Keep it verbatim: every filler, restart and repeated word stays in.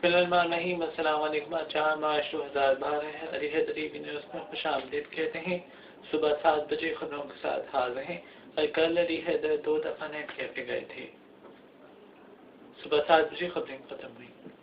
फिलहाल अस्सलाम वालेकुम। चार मार्च दो हज़ार बारह है। अली हैदरी न्यूज़ में खुशामदीद कहते हैं। सुबह सात बजे खबरों के साथ हाजिर हैं। और कल अली हैदर दो दफ़ा नेट कैफे गए थे। सुबह सात बजे खबरें खत्म हुई।